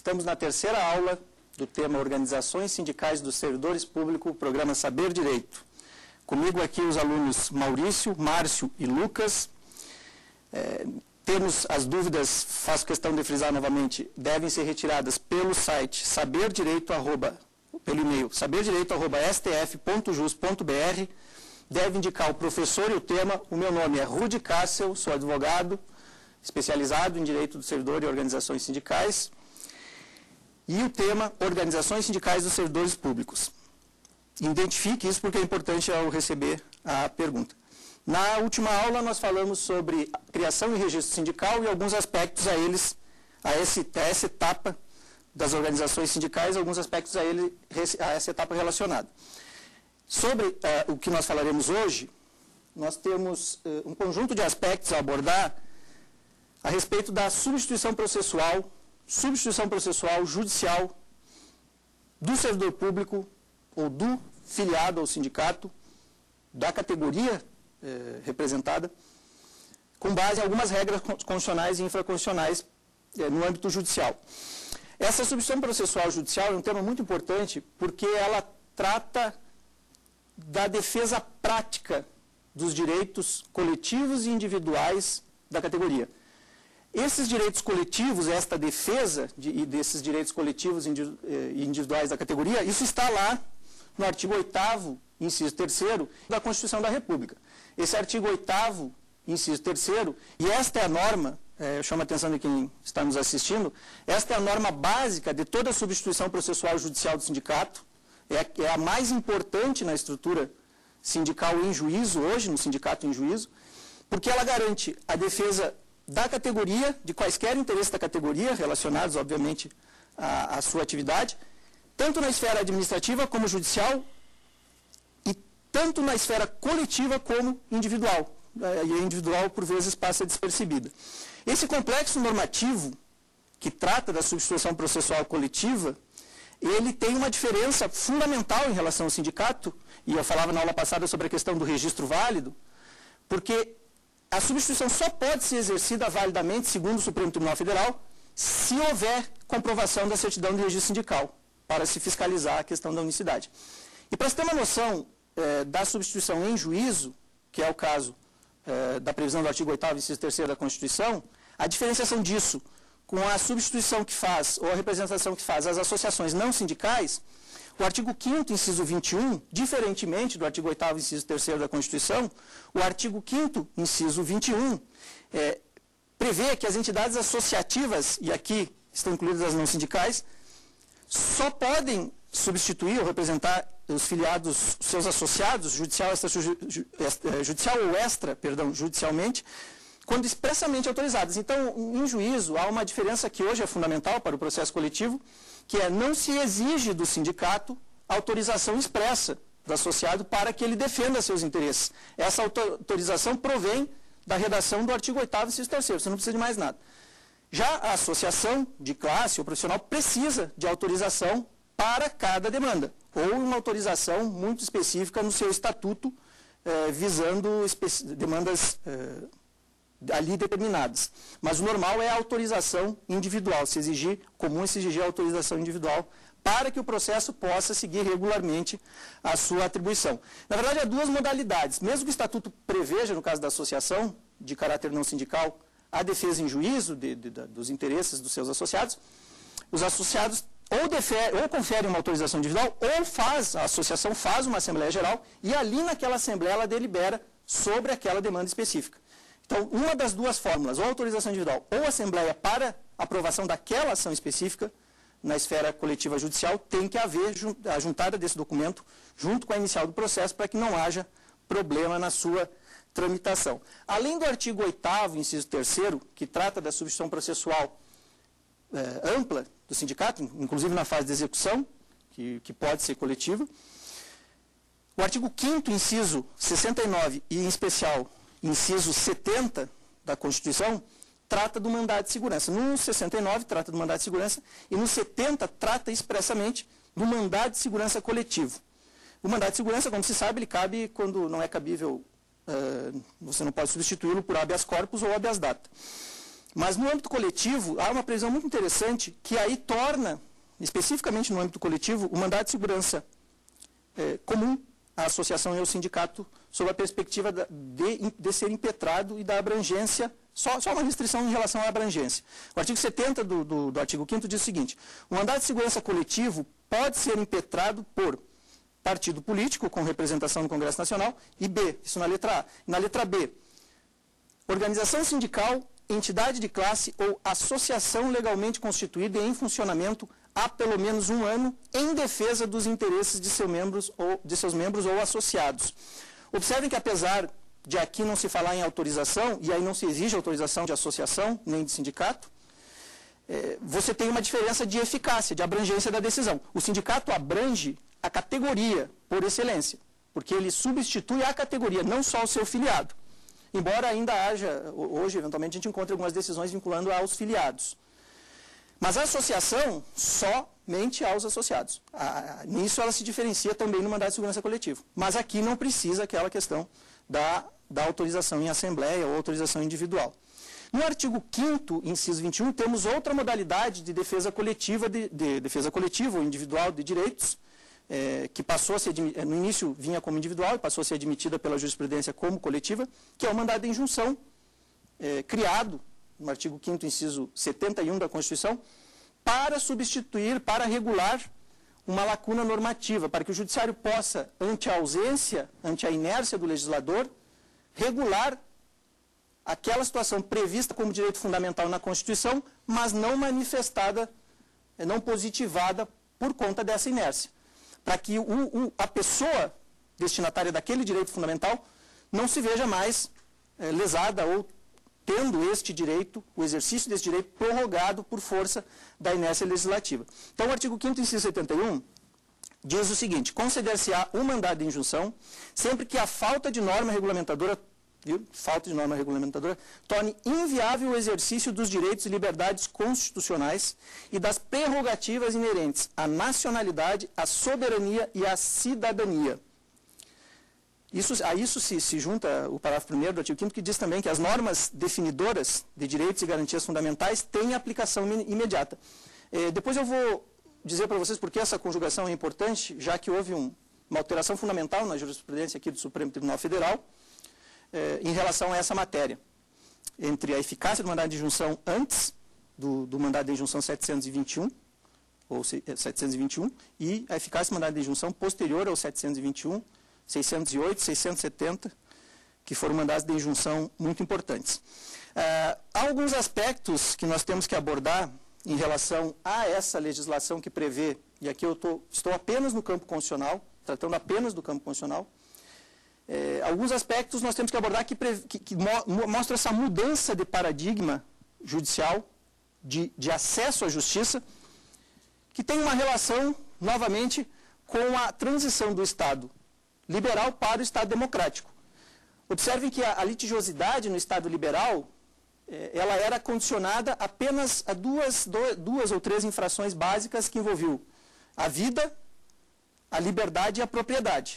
Estamos na terceira aula do tema Organizações Sindicais dos Servidores Públicos, programa Saber Direito. Comigo aqui os alunos Maurício, Márcio e Lucas. Temos as dúvidas, faço questão de frisar novamente, devem ser retiradas pelo site pelo e-mail saberdireito@stf.jus.br. Deve indicar o professor e o tema. O meu nome é Rudi Kassel, sou advogado, especializado em Direito do Servidor e Organizações Sindicais. E o tema, Organizações Sindicais dos Servidores Públicos. Identifique isso porque é importante ao receber a pergunta. Na última aula nós falamos sobre criação e registro sindical e alguns aspectos a essa etapa das organizações sindicais, alguns aspectos a essa etapa relacionada. Sobre o que nós falaremos hoje, nós temos um conjunto de aspectos a abordar a respeito da substituição processual judicial do servidor público ou do filiado ao sindicato, da categoria representada, com base em algumas regras constitucionais e infraconstitucionais no âmbito judicial. Essa substituição processual judicial é um tema muito importante porque ela trata da defesa prática dos direitos coletivos e individuais da categoria. Esses direitos coletivos, esta defesa desses direitos coletivos e individuais da categoria, isso está lá no artigo 8º, inciso 3º, da Constituição da República. Esse artigo 8º, inciso 3º, e esta é a norma, eu chamo a atenção de quem está nos assistindo, esta é a norma básica de toda a substituição processual judicial do sindicato, é a mais importante na estrutura sindical em juízo, hoje, no sindicato em juízo, porque ela garante a defesa da categoria, de quaisquer interesses da categoria, relacionados, obviamente, à sua atividade, tanto na esfera administrativa como judicial, e tanto na esfera coletiva como individual. E a individual, por vezes, passa despercebida. Esse complexo normativo, que trata da substituição processual coletiva, ele tem uma diferença fundamental em relação ao sindicato, e eu falava na aula passada sobre a questão do registro válido, porque a substituição só pode ser exercida validamente, segundo o Supremo Tribunal Federal, se houver comprovação da certidão de registro sindical, para se fiscalizar a questão da unicidade. E para se ter uma noção da substituição em juízo, que é o caso da previsão do artigo 8º, inciso 3º da Constituição, a diferenciação disso com a substituição que faz, ou a representação que faz as associações não sindicais, o artigo 5º, inciso 21, diferentemente do artigo 8º, inciso 3º da Constituição, o artigo 5º, inciso 21, prevê que as entidades associativas, e aqui estão incluídas as não sindicais, só podem substituir ou representar os filiados, seus associados, judicialmente, quando expressamente autorizadas. Então, em juízo, há uma diferença que hoje é fundamental para o processo coletivo, que não se exige do sindicato autorização expressa do associado para que ele defenda seus interesses. Essa autorização provém da redação do artigo 8º, inciso 3º, você não precisa de mais nada. Já a associação de classe ou profissional precisa de autorização para cada demanda, ou uma autorização muito específica no seu estatuto, visando demandas ali determinadas. Mas o normal é a autorização individual, comum se exigir a autorização individual para que o processo possa seguir regularmente a sua atribuição. Na verdade, há duas modalidades. Mesmo que o estatuto preveja, no caso da associação de caráter não sindical, a defesa em juízo dos interesses dos seus associados, os associados ou conferem uma autorização individual, ou a associação faz uma Assembleia Geral e ali naquela Assembleia ela delibera sobre aquela demanda específica. Então, uma das duas fórmulas, ou autorização individual ou Assembleia para aprovação daquela ação específica na esfera coletiva judicial, tem que haver a juntada desse documento junto com a inicial do processo para que não haja problema na sua tramitação. Além do artigo 8º, inciso 3º, que trata da substituição processual ampla do sindicato, inclusive na fase de execução, que pode ser coletiva, o artigo 5º, inciso 69 e, em especial, inciso 70 da Constituição, trata do mandado de segurança. No 69 trata do mandado de segurança e no 70 trata expressamente do mandado de segurança coletivo. O mandado de segurança, como se sabe, ele cabe quando não é cabível, você não pode substituí-lo por habeas corpus ou habeas data. Mas no âmbito coletivo, há uma previsão muito interessante que aí torna, especificamente no âmbito coletivo, o mandado de segurança comum à associação e ao sindicato sob a perspectiva de ser impetrado e da abrangência, só uma restrição em relação à abrangência. O artigo 70 do artigo 5º diz o seguinte: o mandado de segurança coletivo pode ser impetrado por partido político com representação no Congresso Nacional e B, isso na letra A. Na letra B, organização sindical, entidade de classe ou associação legalmente constituída e em funcionamento há pelo menos um ano em defesa dos interesses de seus membros ou associados. Observem que apesar de aqui não se falar em autorização, e aí não se exige autorização de associação nem de sindicato, você tem uma diferença de eficácia, de abrangência da decisão. O sindicato abrange a categoria por excelência, porque ele substitui a categoria, não só o seu filiado. Embora ainda haja, hoje, eventualmente, a gente encontre algumas decisões vinculando aos filiados. Mas a associação, somente aos associados. Nisso ela se diferencia também no mandado de segurança coletivo. Mas aqui não precisa aquela questão da autorização em assembleia ou autorização individual. No artigo 5º, inciso 21, temos outra modalidade de defesa coletiva, defesa coletiva ou individual de direitos, que passou a ser, no início vinha como individual e passou a ser admitida pela jurisprudência como coletiva, que é o mandado de injunção, criado no artigo 5º, inciso 71 da Constituição, para substituir, para regular uma lacuna normativa, para que o judiciário possa, ante a ausência, ante a inércia do legislador, regular aquela situação prevista como direito fundamental na Constituição, mas não manifestada, não positivada por conta dessa inércia. Para que a pessoa destinatária daquele direito fundamental não se veja mais lesada ou tendo este direito, o exercício desse direito prorrogado por força da inércia legislativa. Então, o artigo 5º, inciso 71, diz o seguinte: conceder-se-á um mandado de injunção sempre que a falta de norma regulamentadora torne inviável o exercício dos direitos e liberdades constitucionais e das prerrogativas inerentes à nacionalidade, à soberania e à cidadania. A isso se junta o parágrafo 1º do artigo 5º, que diz também que as normas definidoras de direitos e garantias fundamentais têm aplicação imediata. Depois eu vou dizer para vocês por que essa conjugação é importante, já que houve uma alteração fundamental na jurisprudência aqui do Supremo Tribunal Federal, em relação a essa matéria, entre a eficácia do mandado de injunção antes do mandado de injunção 721, ou 721, e a eficácia do mandado de injunção posterior ao 721, 608, 670, que foram mandados de injunção muito importantes. Há alguns aspectos que nós temos que abordar em relação a essa legislação que prevê, e aqui eu estou apenas no campo constitucional, tratando apenas do campo constitucional. Alguns aspectos nós temos que abordar que mostram essa mudança de paradigma judicial, de acesso à justiça, que tem uma relação, novamente, com a transição do Estado liberal para o Estado democrático. Observem que a litigiosidade no Estado liberal, ela era condicionada apenas a duas ou três infrações básicas que envolviam a vida, a liberdade e a propriedade.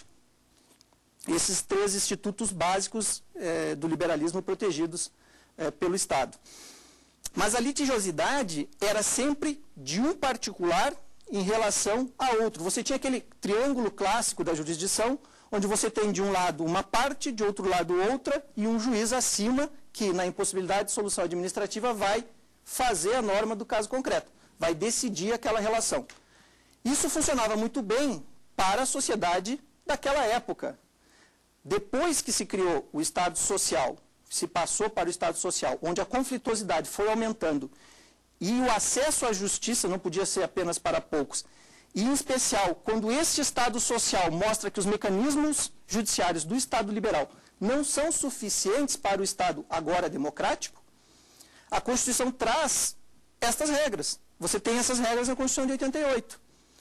Esses três institutos básicos do liberalismo protegidos pelo Estado. Mas a litigiosidade era sempre de um particular em relação a outro. Você tinha aquele triângulo clássico da jurisdição, onde você tem de um lado uma parte, de outro lado outra, e um juiz acima que, na impossibilidade de solução administrativa, vai fazer a norma do caso concreto, vai decidir aquela relação. Isso funcionava muito bem para a sociedade daquela época. Depois que se criou o Estado Social, se passou para o Estado Social, onde a conflituosidade foi aumentando e o acesso à justiça não podia ser apenas para poucos, e em especial quando este Estado Social mostra que os mecanismos judiciários do Estado liberal não são suficientes para o Estado agora democrático, a Constituição traz estas regras. Você tem essas regras na Constituição de 88.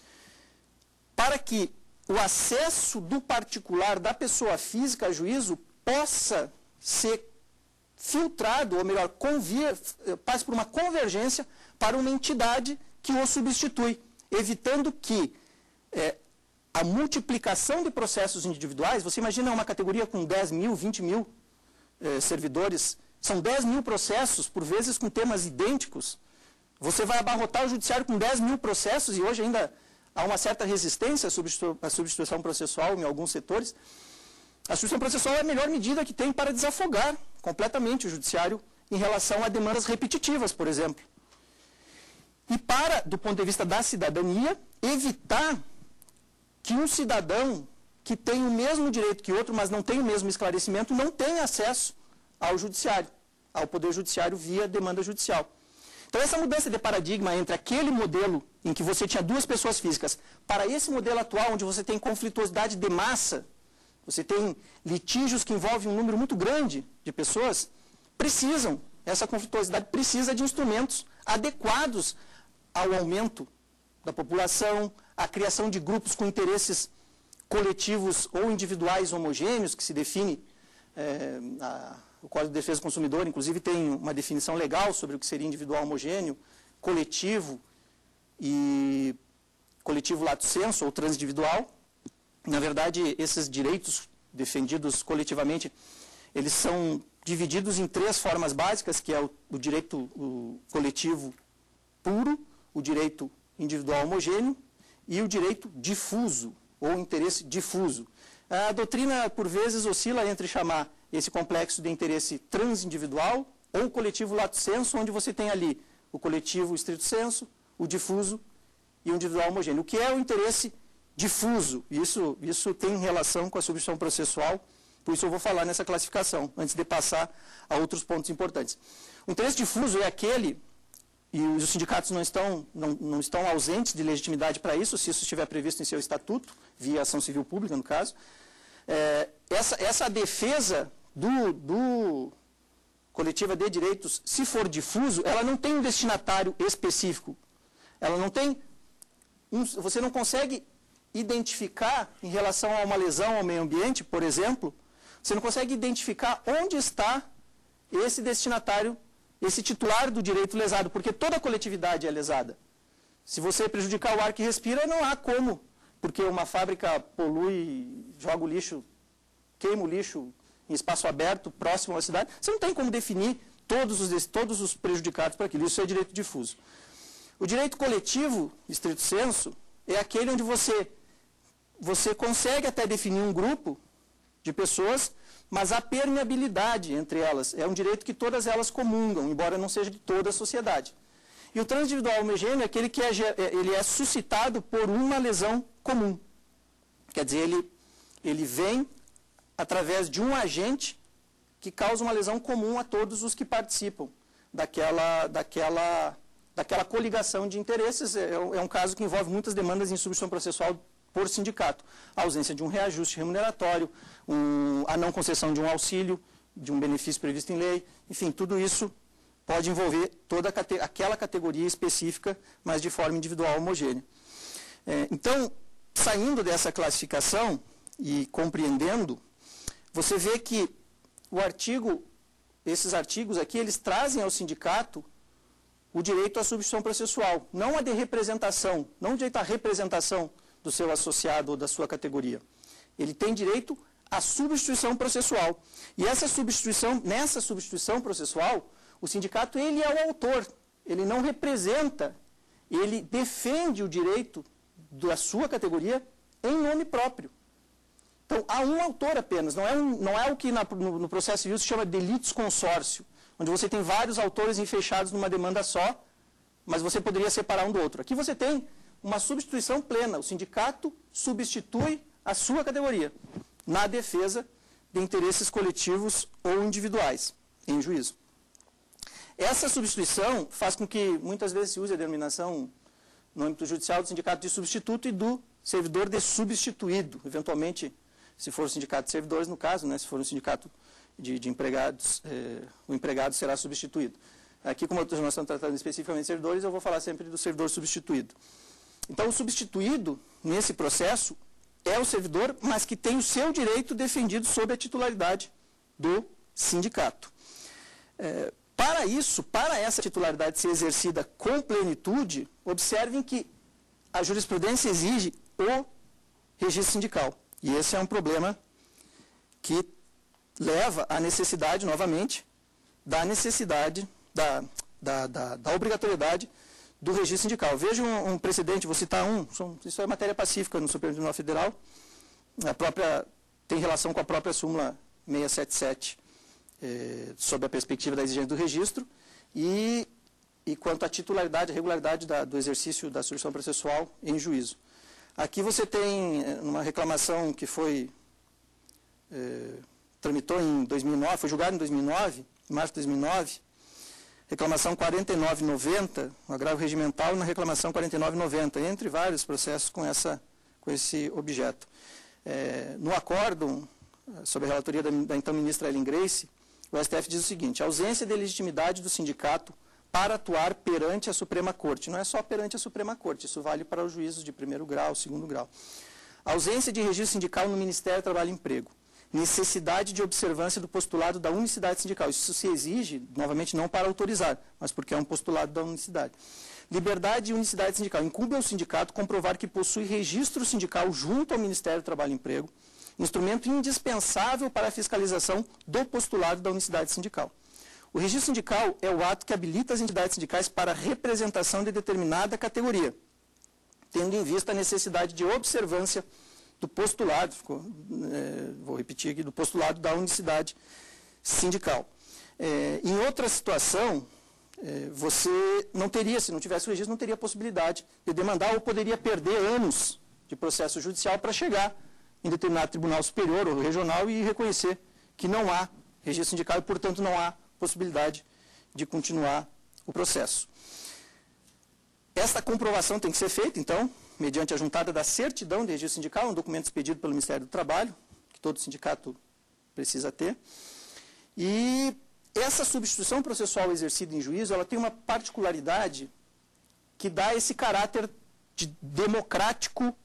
Para que o acesso do particular, da pessoa física a juízo, possa ser filtrado, ou melhor, passe por uma convergência para uma entidade que o substitui, evitando que a multiplicação de processos individuais, você imagina uma categoria com 10 mil, 20 mil servidores, São 10 mil processos, por vezes com temas idênticos. Você vai abarrotar o judiciário com 10 mil processos, e hoje ainda há uma certa resistência à substituição processual em alguns setores. A substituição processual é a melhor medida que tem para desafogar completamente o judiciário em relação a demandas repetitivas, por exemplo. E para, do ponto de vista da cidadania, evitar que um cidadão que tem o mesmo direito que outro, mas não tem o mesmo esclarecimento, não tenha acesso ao judiciário, ao poder judiciário via demanda judicial. Então, essa mudança de paradigma entre aquele modelo em que você tinha duas pessoas físicas para esse modelo atual, onde você tem conflituosidade de massa, você tem litígios que envolvem um número muito grande de pessoas, essa conflituosidade precisa de instrumentos adequados ao aumento da população, à criação de grupos com interesses coletivos ou individuais homogêneos, que se define, o Código de Defesa do Consumidor, inclusive, tem uma definição legal sobre o que seria individual homogêneo, coletivo e coletivo lato sensu ou transindividual. Na verdade, esses direitos defendidos coletivamente, eles são divididos em três formas básicas, que é o direito coletivo puro, o direito individual homogêneo e o direito difuso, ou interesse difuso. A doutrina, por vezes, oscila entre chamar esse complexo de interesse transindividual ou coletivo lato sensu, onde você tem ali o coletivo estrito sensu, o difuso e o individual homogêneo. O que é o interesse difuso? Isso tem relação com a substituição processual, por isso eu vou falar nessa classificação, antes de passar a outros pontos importantes. O interesse difuso é aquele, e os sindicatos não estão ausentes de legitimidade para isso, se isso estiver previsto em seu estatuto, via ação civil pública, no caso. Essa defesa do coletiva de direitos, se for difuso, ela não tem um destinatário específico. Ela não tem... você não consegue identificar, em relação a uma lesão ao meio ambiente, por exemplo, você não consegue identificar onde está esse destinatário, esse titular do direito lesado, porque toda a coletividade é lesada. Se você prejudicar o ar que respira, não há como, porque uma fábrica polui, joga o lixo, queima o lixo em espaço aberto, próximo à cidade, você não tem como definir todos os prejudicados por aquilo. Isso é direito difuso. O direito coletivo, estrito sensu, é aquele onde você consegue até definir um grupo de pessoas, mas há permeabilidade entre elas. É um direito que todas elas comungam, embora não seja de toda a sociedade. E o transindividual homogêneo é aquele que ele é suscitado por uma lesão comum. Quer dizer, ele vem através de um agente que causa uma lesão comum a todos os que participam daquela coligação de interesses. É um caso que envolve muitas demandas em substituição processual por sindicato. A ausência de um reajuste remuneratório, a não concessão de um auxílio, de um benefício previsto em lei, enfim, tudo isso pode envolver toda aquela categoria específica, mas de forma individual homogênea. Então, saindo dessa classificação e compreendendo, você vê que esses artigos aqui, eles trazem ao sindicato o direito à substituição processual, não a de representação, não o direito à representação do seu associado ou da sua categoria. Ele tem direito à substituição processual. E nessa substituição processual, o sindicato, ele é o autor, ele não representa, ele defende o direito da sua categoria em nome próprio. Então, há um autor apenas, não é o que no processo civil se chama de litisconsórcio, onde você tem vários autores enfechados numa demanda só, mas você poderia separar um do outro. Aqui você tem uma substituição plena, o sindicato substitui a sua categoria na defesa de interesses coletivos ou individuais, em juízo. Essa substituição faz com que muitas vezes se use a denominação no âmbito judicial do sindicato de substituto e do servidor de substituído, eventualmente, se for o sindicato de servidores, no caso, né, se for um sindicato de empregados, o empregado será substituído. Aqui, como nós estamos tratando especificamente de servidores, eu vou falar sempre do servidor substituído. Então, o substituído, nesse processo, é o servidor, mas que tem o seu direito defendido sob a titularidade do sindicato. Para isso, para essa titularidade ser exercida com plenitude, observem que a jurisprudência exige o registro sindical. E esse é um problema que leva à necessidade, novamente, da necessidade, da obrigatoriedade do registro sindical. Veja um precedente, vou citar isso é matéria pacífica no Supremo Tribunal Federal, tem relação com a própria súmula 677, sob a perspectiva da exigência do registro, e quanto à titularidade, a regularidade do exercício da substituição processual em juízo. Aqui você tem uma reclamação que tramitou em 2009, foi julgada em 2009, em março de 2009, reclamação 4990, um agravo regimental, na reclamação 4990, entre vários processos com esse objeto. No acórdão, sob a relatoria da então ministra Ellen Grace, o STF diz o seguinte: a ausência de legitimidade do sindicato para atuar perante a Suprema Corte. Não é só perante a Suprema Corte, isso vale para os juízos de primeiro grau, segundo grau. A ausência de registro sindical no Ministério do Trabalho e Emprego. Necessidade de observância do postulado da unicidade sindical. Isso se exige, novamente, não para autorizar, mas porque é um postulado da unicidade. Liberdade e unicidade sindical. Incumbe ao sindicato comprovar que possui registro sindical junto ao Ministério do Trabalho e Emprego, instrumento indispensável para a fiscalização do postulado da unicidade sindical. O registro sindical é o ato que habilita as entidades sindicais para a representação de determinada categoria, tendo em vista a necessidade de observância do postulado, vou repetir aqui, do postulado da unicidade sindical. Em outra situação, você não teria, se não tivesse o registro, não teria possibilidade de demandar ou poderia perder anos de processo judicial para chegar em determinado tribunal superior ou regional e reconhecer que não há registro sindical e, portanto, não há possibilidade de continuar o processo. Esta comprovação tem que ser feita, então, mediante a juntada da certidão de registro sindical, um documento expedido pelo Ministério do Trabalho, que todo sindicato precisa ter. E essa substituição processual exercida em juízo, ela tem uma particularidade que dá esse caráter de democrático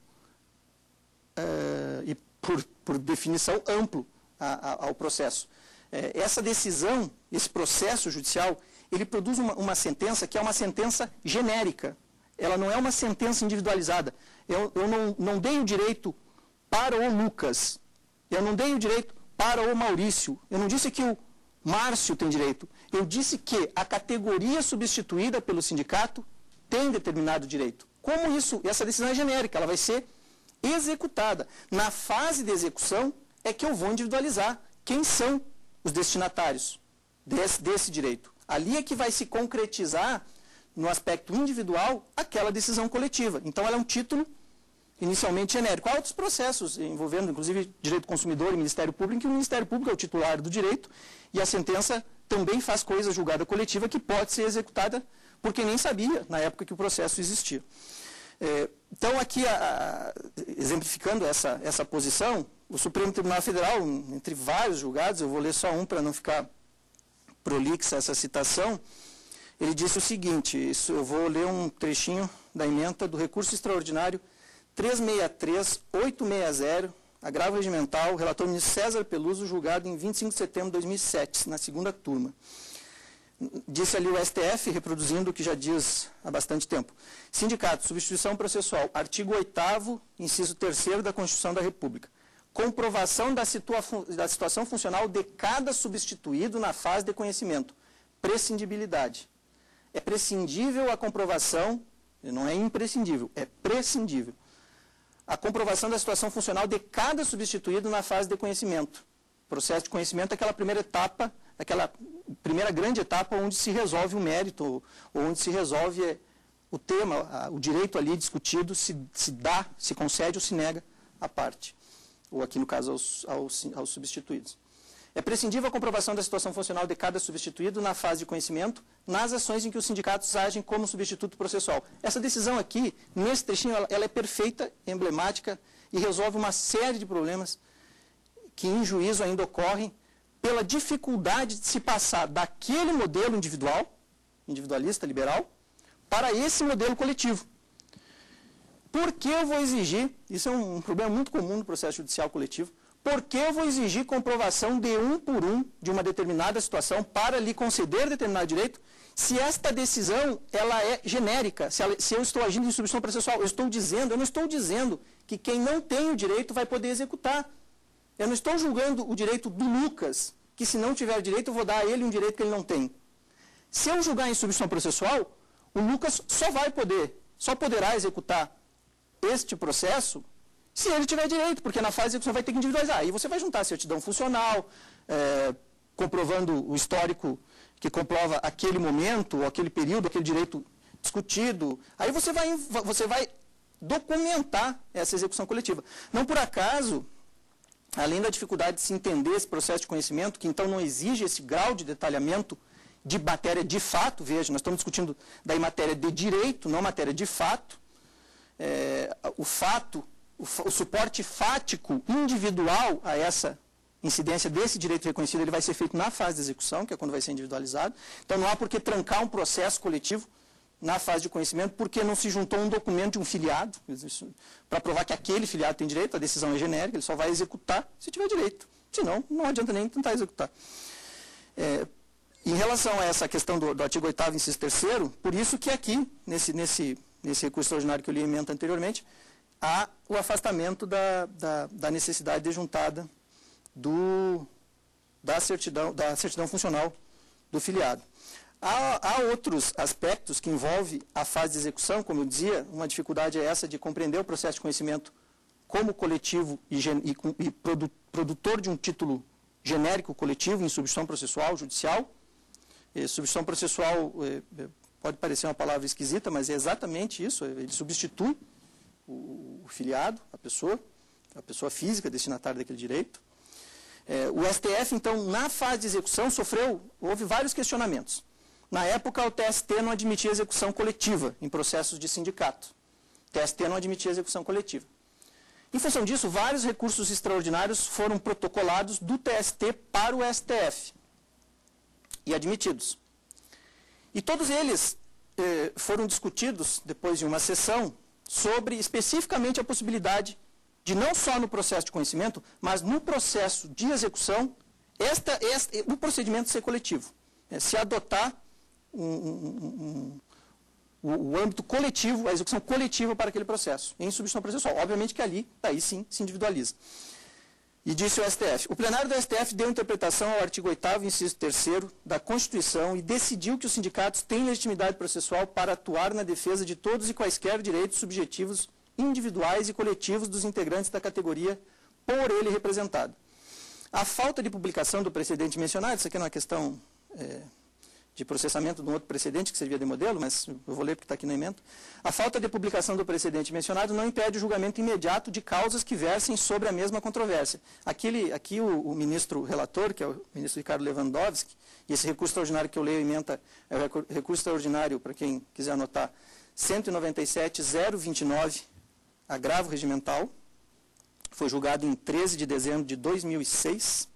e, por definição, amplo ao processo. Essa decisão, esse processo judicial, ele produz uma sentença que é uma sentença genérica. Ela não é uma sentença individualizada. Eu não dei o direito para o Lucas. Eu não dei o direito para o Maurício. Eu não disse que o Márcio tem direito. Eu disse que a categoria substituída pelo sindicato tem determinado direito. Como isso? Essa decisão é genérica, ela vai ser executada. Na fase de execução é que eu vou individualizar quem são os destinatários desse direito. Ali é que vai se concretizar, no aspecto individual, aquela decisão coletiva. Então, ela é um título inicialmente genérico. Há outros processos envolvendo, inclusive, direito do consumidor e Ministério Público, que o Ministério Público é o titular do direito e a sentença também faz coisa julgada coletiva que pode ser executada porque nem sabia, na época que o processo existia. Então, aqui, exemplificando essa posição, o Supremo Tribunal Federal, entre vários julgados, eu vou ler só um para não ficar prolixa essa citação, ele disse o seguinte, eu vou ler um trechinho da ementa do recurso extraordinário 363-860, agravo regimental, relator ministro César Peluso, julgado em 25 de setembro de 2007, na segunda turma. Disse ali o STF, reproduzindo o que já diz há bastante tempo. Sindicato, substituição processual, artigo 8º, inciso 3º da Constituição da República. Comprovação da situação funcional de cada substituído na fase de conhecimento. Prescindibilidade. É prescindível a comprovação, não é imprescindível, é prescindível. A comprovação da situação funcional de cada substituído na fase de conhecimento. O processo de conhecimento é aquela primeira etapa, aquela primeira grande etapa onde se resolve o mérito, ou onde se resolve o tema, o direito ali discutido, se dá, se concede ou se nega à parte. Ou aqui no caso aos substituídos. É prescindível a comprovação da situação funcional de cada substituído na fase de conhecimento, nas ações em que os sindicatos agem como substituto processual. Essa decisão aqui, nesse trechinho, ela é perfeita, emblemática e resolve uma série de problemas que em juízo ainda ocorrem pela dificuldade de se passar daquele modelo individualista, liberal, para esse modelo coletivo. Por que eu vou exigir, isso é um problema muito comum no processo judicial coletivo, por que eu vou exigir comprovação de um por um de uma determinada situação para lhe conceder determinado direito, se esta decisão ela é genérica, se eu estou agindo em substituição processual? Eu não estou dizendo que quem não tem o direito vai poder executar. Eu não estou julgando o direito do Lucas, que se não tiver direito, eu vou dar a ele um direito que ele não tem. Se eu julgar em substituição processual, o Lucas só poderá executar este processo se ele tiver direito, porque na fase de execução vai ter que individualizar. Aí você vai juntar a certidão funcional, comprovando o histórico que comprova aquele momento, aquele período, aquele direito discutido. Aí você vai documentar essa execução coletiva. Não por acaso, além da dificuldade de se entender esse processo de conhecimento, que então não exige esse grau de detalhamento de matéria de fato, veja, nós estamos discutindo daí matéria de direito, não matéria de fato, o suporte fático individual a essa incidência desse direito reconhecido, ele vai ser feito na fase de execução, que é quando vai ser individualizado. Então não há por que trancar um processo coletivo na fase de conhecimento, porque não se juntou um documento de um filiado, para provar que aquele filiado tem direito, a decisão é genérica, ele só vai executar se tiver direito. Senão, não adianta nem tentar executar. Em relação a essa questão do artigo 8º, inciso 3º, por isso que aqui, nesse recurso extraordinário que eu li a emenda anteriormente, há o afastamento da necessidade de juntada da certidão funcional do filiado. Há outros aspectos que envolvem a fase de execução, como eu dizia, uma dificuldade é essa de compreender o processo de conhecimento como coletivo e produtor de um título genérico coletivo em substituição processual judicial. Substituição processual pode parecer uma palavra esquisita, mas é exatamente isso, ele substitui o filiado, a pessoa física destinatária daquele direito. O STF, então, na fase de execução, houve vários questionamentos. Na época, o TST não admitia execução coletiva em processos de sindicato. O TST não admitia execução coletiva. Em função disso, vários recursos extraordinários foram protocolados do TST para o STF e admitidos. E todos eles foram discutidos, depois de uma sessão, sobre especificamente a possibilidade de não só no processo de conhecimento, mas no processo de execução, o procedimento ser coletivo. Se adotar o âmbito coletivo, a execução coletiva para aquele processo, em substituição processual. Obviamente que ali, daí sim, se individualiza. E disse o STF. O plenário do STF deu interpretação ao artigo 8º, inciso 3º da Constituição e decidiu que os sindicatos têm legitimidade processual para atuar na defesa de todos e quaisquer direitos subjetivos, individuais e coletivos dos integrantes da categoria por ele representado. A falta de publicação do precedente mencionado, isso aqui é uma questão de processamento de um outro precedente que servia de modelo, mas eu vou ler porque está aqui na emenda. A falta de publicação do precedente mencionado não impede o julgamento imediato de causas que versem sobre a mesma controvérsia. Aqui o ministro relator, que é o ministro Ricardo Lewandowski, e esse recurso extraordinário que eu leio a emenda é o recurso extraordinário, para quem quiser anotar, 197.029, agravo regimental, foi julgado em 13 de dezembro de 2006.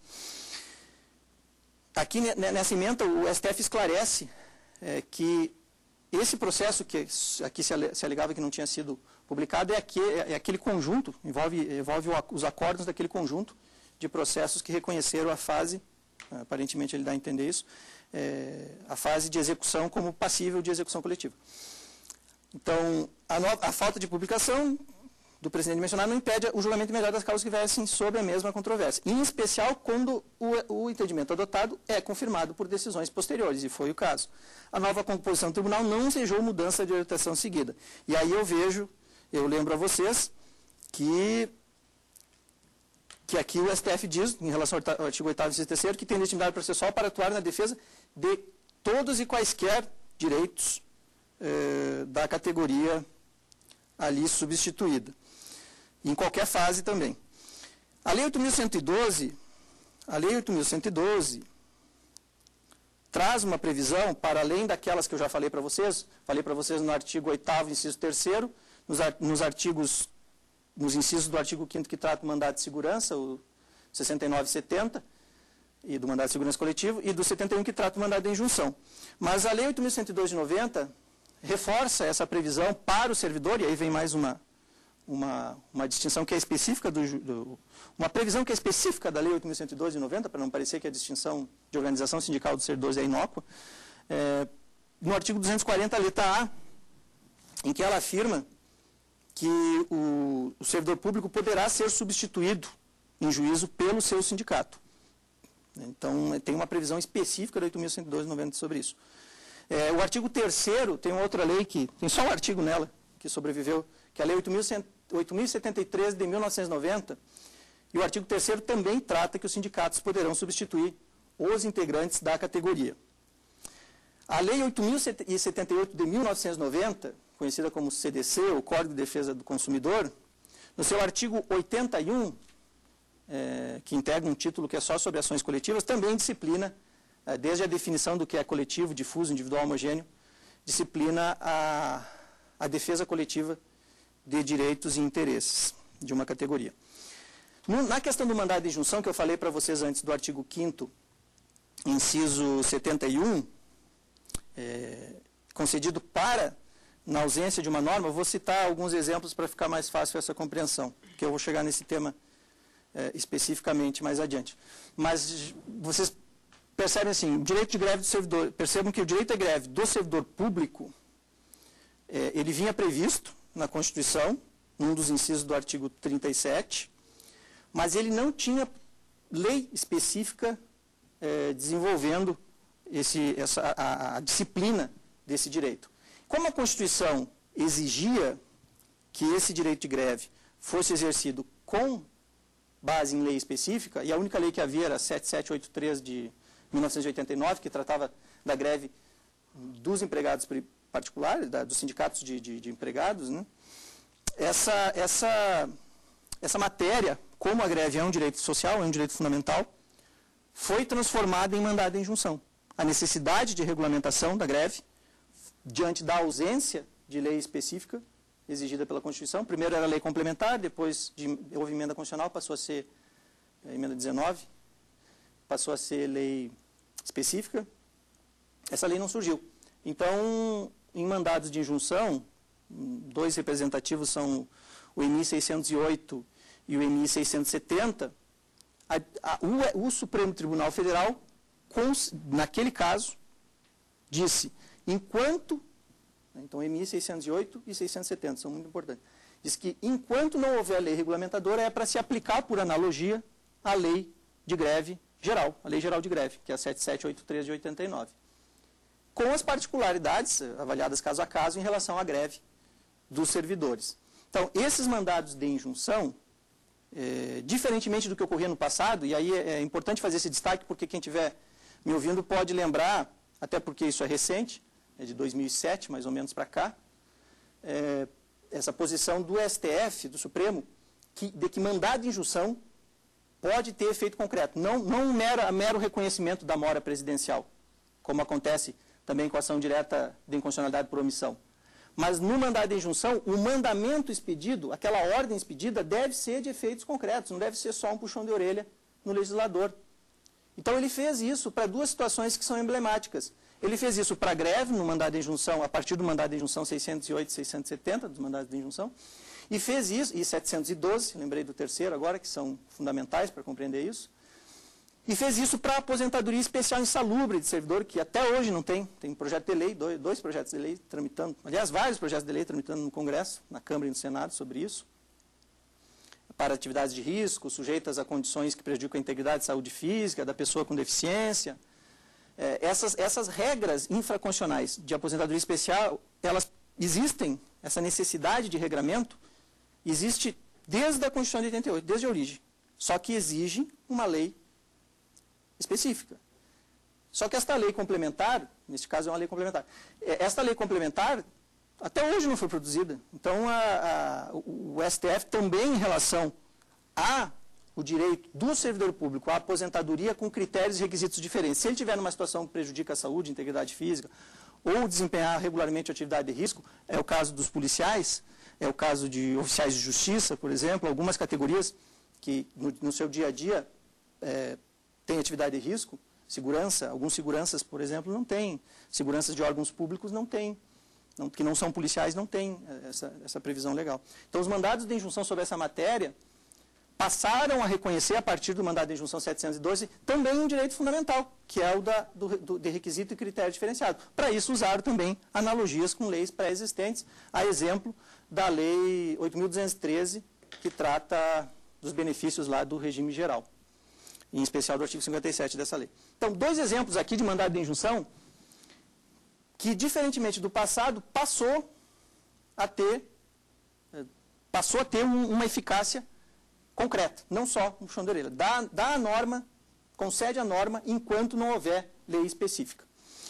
Aqui nessa emenda o STF esclarece que esse processo que aqui se alegava que não tinha sido publicado é aquele conjunto, envolve os acordos daquele conjunto de processos que reconheceram a fase, aparentemente ele dá a entender isso, a fase de execução como passível de execução coletiva. Então, a falta de publicação do precedente mencionado não impede o julgamento imediato das causas que versem sobre a mesma controvérsia, em especial quando o entendimento adotado é confirmado por decisões posteriores, e foi o caso. A nova composição do tribunal não ensejou mudança de orientação seguida. E aí eu lembro a vocês que aqui o STF diz, em relação ao artigo 8º, inciso 3º, que tem legitimidade processual para atuar na defesa de todos e quaisquer direitos da categoria ali substituída. Em qualquer fase também. A Lei 8.112 traz uma previsão, para além daquelas que eu já falei para vocês no artigo 8º, inciso 3º, nos incisos do artigo 5º que trata do mandato de segurança, o 69 e 70, e do mandato de segurança coletivo, e do 71 que trata do mandato de injunção. Mas a Lei 8.102 de 90 reforça essa previsão para o servidor, e aí vem mais uma distinção que é específica uma previsão que é específica da Lei 8.112 de 90, para não parecer que a distinção de organização sindical dos servidores é inócua, no artigo 240, letra A, em que ela afirma que o servidor público poderá ser substituído em juízo pelo seu sindicato. Então, tem uma previsão específica da 8.112/90 sobre isso. O artigo 3º, tem outra lei que, tem só um artigo nela, que sobreviveu, que é a Lei 8.073 de 1990, e o artigo 3º também trata que os sindicatos poderão substituir os integrantes da categoria. A Lei 8.078 de 1990, conhecida como CDC, o Código de Defesa do Consumidor, no seu artigo 81, que integra um título que é só sobre ações coletivas, também disciplina, desde a definição do que é coletivo, difuso, individual, homogêneo, disciplina a defesa coletiva de direitos e interesses de uma categoria. Na questão do mandado de injunção, que eu falei para vocês antes do artigo 5º, inciso 71, concedido para, na ausência de uma norma, eu vou citar alguns exemplos para ficar mais fácil essa compreensão, porque eu vou chegar nesse tema especificamente mais adiante. Mas vocês percebem assim, o direito de greve do servidor, percebam que o direito de greve do servidor público, ele vinha previsto na Constituição, num dos incisos do artigo 37, mas ele não tinha lei específica desenvolvendo a disciplina desse direito. Como a Constituição exigia que esse direito de greve fosse exercido com base em lei específica, e a única lei que havia era a 7783 de 1989, que tratava da greve dos empregados particulares, dos sindicatos de empregados, né? Essa matéria, como a greve é um direito social, é um direito fundamental, foi transformada em mandado de injunção. A necessidade de regulamentação da greve, diante da ausência de lei específica exigida pela Constituição, primeiro era lei complementar, depois houve emenda constitucional, passou a ser emenda 19, passou a ser lei específica, essa lei não surgiu. Então, em mandados de injunção, dois representativos são o EMI 608 e o EMI 670, o Supremo Tribunal Federal, naquele caso, disse, enquanto, então EMI 608 e 670 são muito importantes, diz que enquanto não houver lei regulamentadora, é para se aplicar por analogia a lei de greve geral, a lei geral de greve, que é a 7783 de 89, com as particularidades avaliadas caso a caso em relação à greve dos servidores. Então, esses mandados de injunção, diferentemente do que ocorria no passado, e aí é importante fazer esse destaque, porque quem estiver me ouvindo pode lembrar, até porque isso é recente, é de 2007, mais ou menos para cá, essa posição do STF, do Supremo, de que mandado de injunção pode ter efeito concreto, não um mero reconhecimento da mora presidencial, como acontece também com a ação direta de inconstitucionalidade por omissão. Mas no mandado de injunção, o mandamento expedido, aquela ordem expedida, deve ser de efeitos concretos, não deve ser só um puxão de orelha no legislador. Então ele fez isso para duas situações que são emblemáticas. Ele fez isso para a greve, no mandado de injunção, a partir do mandado de injunção 608 e 670, dos mandados de injunção, e fez isso, e 712, lembrei do terceiro agora, que são fundamentais para compreender isso, e fez isso para a aposentadoria especial insalubre de servidor, que até hoje não tem um projeto de lei, dois projetos de lei tramitando, aliás, vários projetos de lei tramitando no Congresso, na Câmara e no Senado sobre isso, para atividades de risco, sujeitas a condições que prejudicam a integridade e saúde física da pessoa com deficiência. Essas regras infraconstitucionais de aposentadoria especial, elas existem, essa necessidade de regramento, existe desde a Constituição de 88, desde a origem, só que exige uma lei específica. Só que esta lei complementar, neste caso é uma lei complementar, esta lei complementar até hoje não foi produzida. Então, o STF também, em relação ao direito do servidor público à aposentadoria com critérios e requisitos diferentes, se ele estiver numa situação que prejudica a saúde, a integridade física, ou desempenhar regularmente atividade de risco, é o caso dos policiais, é o caso de oficiais de justiça, por exemplo, algumas categorias que no seu dia a dia têm atividade de risco, segurança, alguns seguranças, por exemplo, não têm, seguranças de órgãos públicos não têm, que não são policiais não têm essa previsão legal. Então, os mandados de injunção sobre essa matéria passaram a reconhecer, a partir do mandado de injunção 712, também um direito fundamental, que é o de requisito e critério diferenciado. Para isso, usaram também analogias com leis pré-existentes, a exemplo da Lei 8.213, que trata dos benefícios lá do regime geral. em especial do artigo 57 dessa lei. Então, dois exemplos aqui de mandado de injunção que, diferentemente do passado, passou a ter uma eficácia concreta, não só um puxão de orelha. Dá a norma, concede a norma, enquanto não houver lei específica.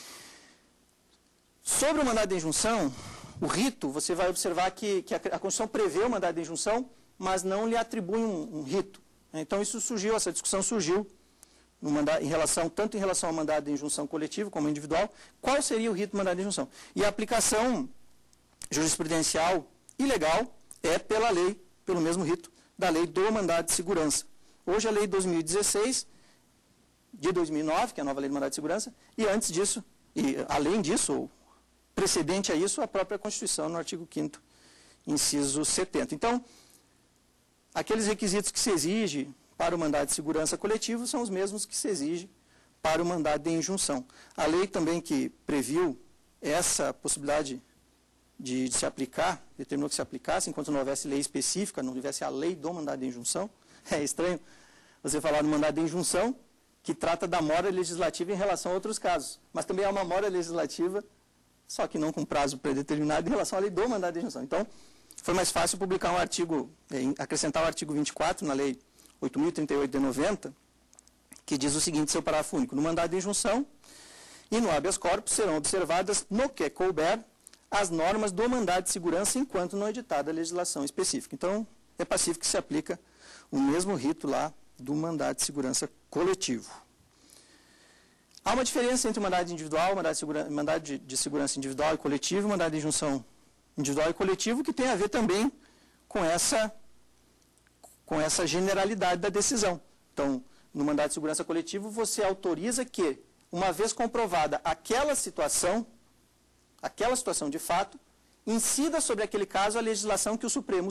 Sobre o mandado de injunção, o rito, você vai observar que a Constituição prevê o mandado de injunção, mas não lhe atribui um rito. Então, essa discussão surgiu tanto em relação ao mandado de injunção coletivo como individual. Qual seria o rito do mandado de injunção? E a aplicação jurisprudencial e legal é pela lei, pelo mesmo rito, da lei do mandado de segurança. Hoje, a lei 2016, de 2009, que é a nova lei do mandado de segurança, e antes disso, e além disso, precedente a isso, a própria Constituição, no artigo 5º, inciso 70. Então, aqueles requisitos que se exige para o mandado de segurança coletivo são os mesmos que se exige para o mandado de injunção. A lei também que previu essa possibilidade de se aplicar, determinou que se aplicasse enquanto não houvesse lei específica, não tivesse a lei do mandado de injunção. É estranho você falar do mandado de injunção, que trata da mora legislativa em relação a outros casos. Mas também há uma mora legislativa, só que não com prazo predeterminado, em relação à lei do mandado de injunção. Então, foi mais fácil publicar um artigo, acrescentar o artigo 24 na lei 8.038 de 90, que diz o seguinte, seu parágrafo único: no mandado de injunção e no habeas corpus serão observadas, no que couber, as normas do mandado de segurança enquanto não editada a legislação específica. Então, é passível que se aplica o mesmo rito lá do mandado de segurança coletivo. Há uma diferença entre o mandado individual, o mandado de segurança individual e coletivo, e o mandado de injunção individual e coletivo, que tem a ver também com essa generalidade da decisão. Então, no mandado de segurança coletivo, você autoriza que, uma vez comprovada aquela situação de fato, incida sobre aquele caso a legislação que o Supremo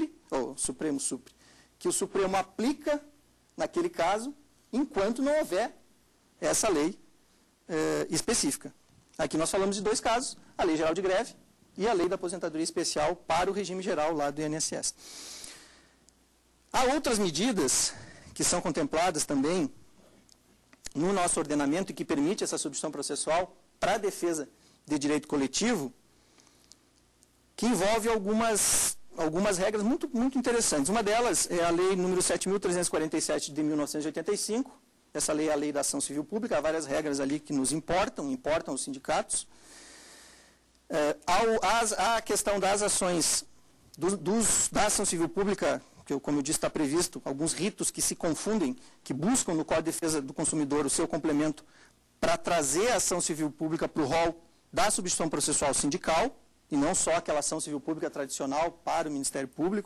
que o Supremo aplica naquele caso, enquanto não houver essa lei específica. Aqui nós falamos de dois casos, a Lei Geral de Greve e a Lei da Aposentadoria Especial para o regime geral lá do INSS. Há outras medidas que são contempladas também no nosso ordenamento e que permite essa substituição processual para a defesa de direito coletivo, que envolve algumas regras muito interessantes. Uma delas é a Lei número 7.347 de 1985. Essa lei é a Lei da Ação Civil Pública. Há várias regras ali que nos importam os sindicatos. Há a questão das ações da ação civil pública, que, como eu disse, está previsto alguns ritos que se confundem, que buscam no Código de Defesa do Consumidor o seu complemento para trazer a ação civil pública para o rol da substituição processual sindical, e não só aquela ação civil pública tradicional para o Ministério Público.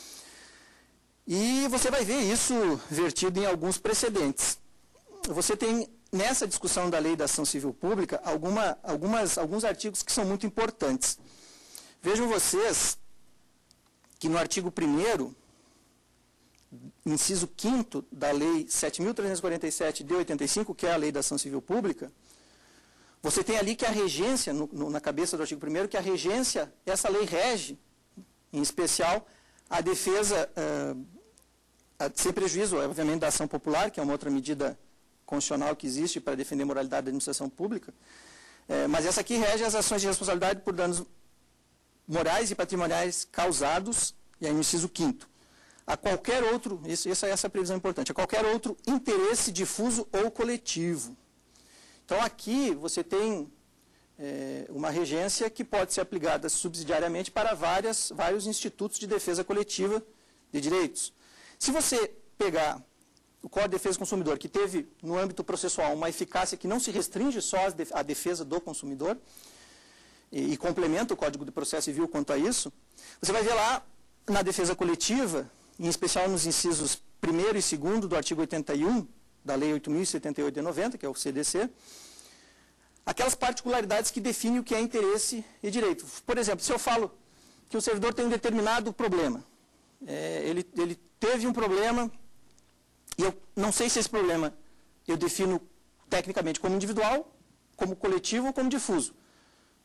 E você vai ver isso vertido em alguns precedentes. Você tem, nessa discussão da lei da ação civil pública, alguns artigos que são muito importantes. Vejam vocês que no artigo 1º, inciso 5º da lei 7.347 de 85, que é a lei da ação civil pública, você tem ali que a regência, na cabeça do artigo 1º, que a regência, essa lei rege, em especial, a defesa, sem prejuízo, obviamente, da ação popular, que é uma outra medida constitucional que existe para defender a moralidade da administração pública, mas essa aqui rege as ações de responsabilidade por danos morais e patrimoniais causados, e aí no inciso 5º, a qualquer outro, essa é a previsão importante, a qualquer outro interesse difuso ou coletivo. Então, aqui você tem uma regência que pode ser aplicada subsidiariamente para vários institutos de defesa coletiva de direitos. Se você pegar o Código de Defesa do Consumidor, que teve, no âmbito processual, uma eficácia que não se restringe só à defesa do consumidor, e complementa o Código de Processo Civil quanto a isso, você vai ver lá, na defesa coletiva, em especial nos incisos 1º e 2º do artigo 81, da Lei 8.078 de 90, que é o CDC, aquelas particularidades que definem o que é interesse e direito. Por exemplo, se eu falo que o servidor tem um determinado problema, ele teve um problema, e eu não sei se esse problema eu defino tecnicamente como individual, como coletivo ou como difuso.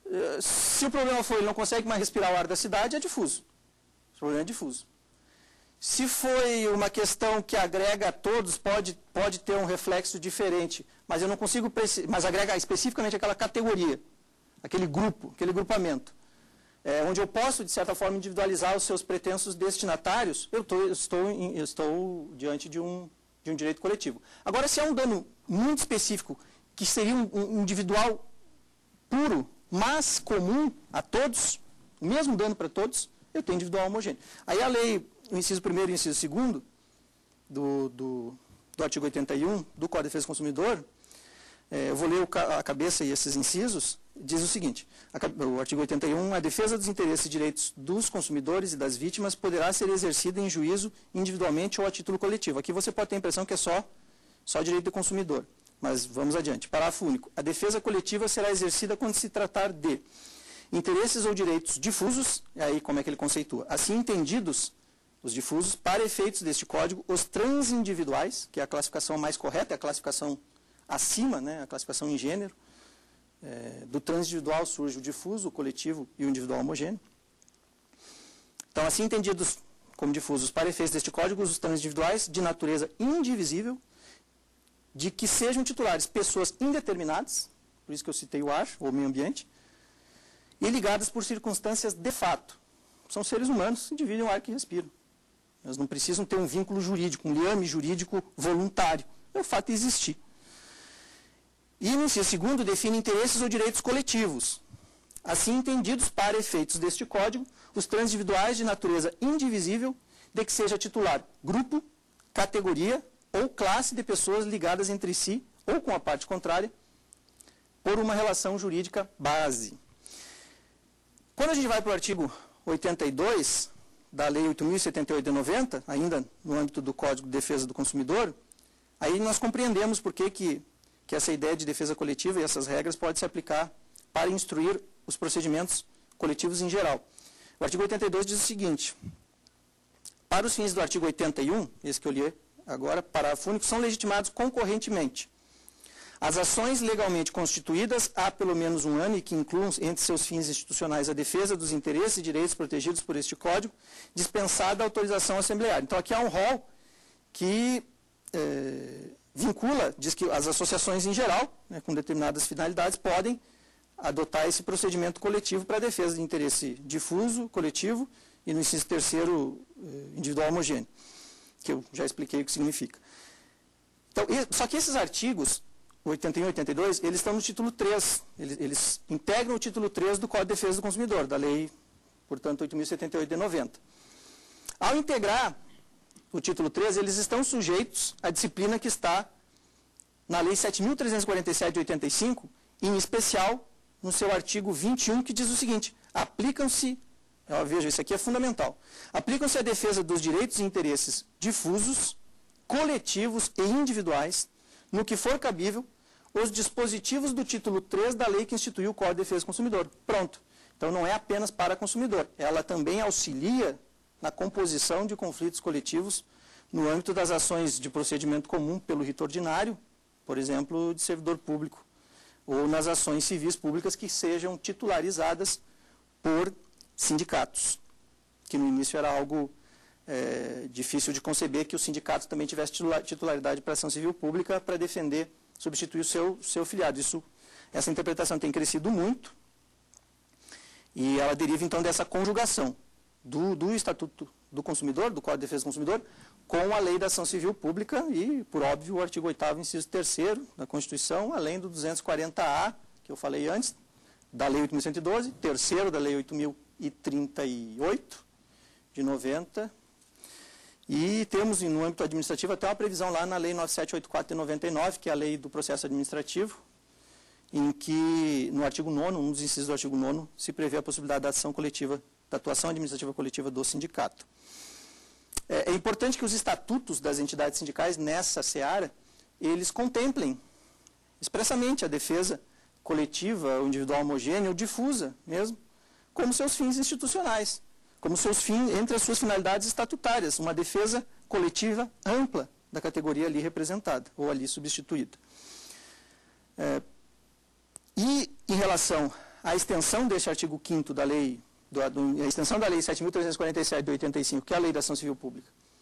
Se o problema for ele não consegue mais respirar o ar da cidade, é difuso. O problema é difuso. Se foi uma questão que agrega a todos, pode ter um reflexo diferente, mas eu não consigo, mas agrega especificamente aquela categoria, aquele grupo, aquele grupamento. Onde eu posso, de certa forma, individualizar os seus pretensos destinatários, eu estou diante de um direito coletivo. Agora, se é um dano muito específico, que seria um individual puro, mas comum a todos, o mesmo dano para todos, eu tenho individual homogêneo. Aí a lei, o inciso 1º e o inciso 2º do artigo 81 do Código de Defesa do Consumidor, eu vou ler a cabeça e esses incisos, diz o seguinte, o artigo 81, a defesa dos interesses e direitos dos consumidores e das vítimas poderá ser exercida em juízo individualmente ou a título coletivo. Aqui você pode ter a impressão que é só direito do consumidor, mas vamos adiante. Parágrafo único. A defesa coletiva será exercida quando se tratar de interesses ou direitos difusos, e aí como é que ele conceitua? Assim entendidos, os difusos, para efeitos deste código, os transindividuais, que é a classificação mais correta, é a classificação acima, né, a classificação em gênero, do transindividual surge o difuso, o coletivo e o individual homogêneo. Então, assim entendidos como difusos para efeitos deste código, os transindividuais de natureza indivisível, de que sejam titulares pessoas indeterminadas, por isso que eu citei o ar, ou meio ambiente, e ligadas por circunstâncias de fato. São seres humanos que dividem o ar que respiram. Elas não precisam ter um vínculo jurídico, um liame jurídico voluntário. É o fato de existir. E no inciso 2º define interesses ou direitos coletivos. Assim entendidos para efeitos deste código, os transindividuais de natureza indivisível, de que seja titular grupo, categoria ou classe de pessoas ligadas entre si ou com a parte contrária por uma relação jurídica base. Quando a gente vai para o artigo 82 da Lei 8.078 de 90, ainda no âmbito do Código de Defesa do Consumidor, aí nós compreendemos por que essa ideia de defesa coletiva e essas regras podem se aplicar para instruir os procedimentos coletivos em geral. O artigo 82 diz o seguinte, para os fins do artigo 81, esse que eu li agora, parágrafo único, são legitimados concorrentemente as ações legalmente constituídas há pelo menos um ano e que incluam entre seus fins institucionais a defesa dos interesses e direitos protegidos por este Código, dispensada a autorização assembleária. Então, aqui há um rol que vincula, diz que as associações em geral, né, com determinadas finalidades, podem adotar esse procedimento coletivo para a defesa de interesse difuso, coletivo, e no inciso 3º, individual homogêneo, que eu já expliquei o que significa. Então, só que esses artigos, 81 e 82, eles estão no título 3, eles integram o título 3 do Código de Defesa do Consumidor, da Lei, portanto, 8.078 de 90. Ao integrar o título 3, eles estão sujeitos à disciplina que está na Lei 7.347 de 85, em especial no seu artigo 21, que diz o seguinte, aplicam-se, veja, isso aqui é fundamental, aplicam-se à defesa dos direitos e interesses difusos, coletivos e individuais, no que for cabível, os dispositivos do título 3 da lei que instituiu o Código de Defesa do Consumidor. Pronto. Então, não é apenas para consumidor, ela também auxilia na composição de conflitos coletivos no âmbito das ações de procedimento comum pelo rito ordinário, por exemplo, de servidor público, ou nas ações civis públicas que sejam titularizadas por sindicatos, que no início era algo difícil de conceber que o sindicato também tivesse titularidade para ação civil pública para defender, substituir o seu filiado. Essa interpretação tem crescido muito e ela deriva então dessa conjugação do Estatuto do Consumidor, do Código de Defesa do Consumidor, com a Lei da Ação Civil Pública e, por óbvio, o artigo 8º, inciso 3º da Constituição, além do 240-A, que eu falei antes, da Lei 8.112, terceiro da Lei 8.038, de 90, e temos, no âmbito administrativo, até uma previsão lá na Lei 9784 de 99, que é a Lei do Processo Administrativo, em que, no artigo 9º, um dos incisos do artigo 9º, se prevê a possibilidade da ação coletiva, da atuação administrativa coletiva do sindicato. É importante que os estatutos das entidades sindicais nessa seara, eles contemplem expressamente a defesa coletiva, ou individual homogênea, ou difusa mesmo, como seus fins institucionais, como seus fins, entre as suas finalidades estatutárias, uma defesa coletiva ampla da categoria ali representada, ou ali substituída. E em relação à extensão deste artigo 5º da lei, a extensão da Lei 7.347 de 85, que é a Lei da Ação Civil Pública,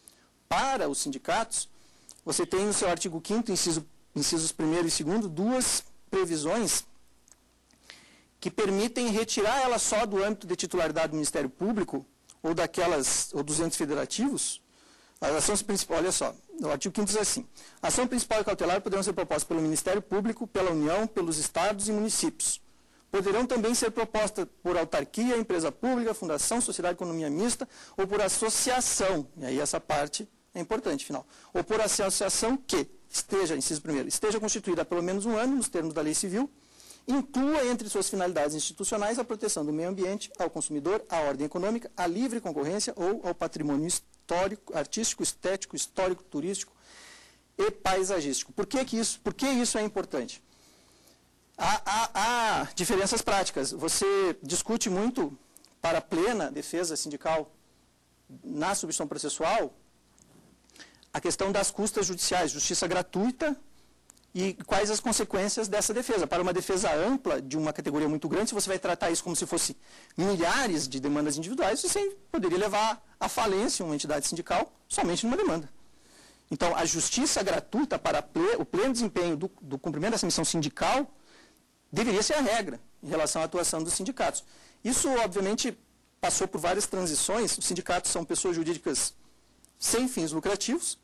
para os sindicatos, você tem no seu artigo 5º, incisos 1º e 2º, duas previsões que permitem retirar ela só do âmbito de titularidade do Ministério Público ou dos entes federativos. As ações principais, olha só, o artigo 5º diz assim: a ação principal e cautelar poderão ser propostas pelo Ministério Público, pela União, pelos estados e municípios. Poderão também ser propostas por autarquia, empresa pública, fundação, sociedade de economia mista ou por associação. E aí essa parte é importante, final. Ou por associação que esteja, inciso 1º, esteja constituída há pelo menos um ano, nos termos da lei civil, inclua entre suas finalidades institucionais a proteção do meio ambiente, ao consumidor, à ordem econômica, à livre concorrência ou ao patrimônio histórico, artístico, estético, histórico, turístico e paisagístico. Por que isso é importante? Há diferenças práticas. Você discute muito para a plena defesa sindical na substituição processual a questão das custas judiciais, justiça gratuita e quais as consequências dessa defesa. Para uma defesa ampla de uma categoria muito grande, se você vai tratar isso como se fosse milhares de demandas individuais, você poderia levar à falência uma entidade sindical somente numa demanda. Então, a justiça gratuita para o pleno desempenho do cumprimento dessa missão sindical deveria ser a regra em relação à atuação dos sindicatos. Isso, obviamente, passou por várias transições. Os sindicatos são pessoas jurídicas sem fins lucrativos,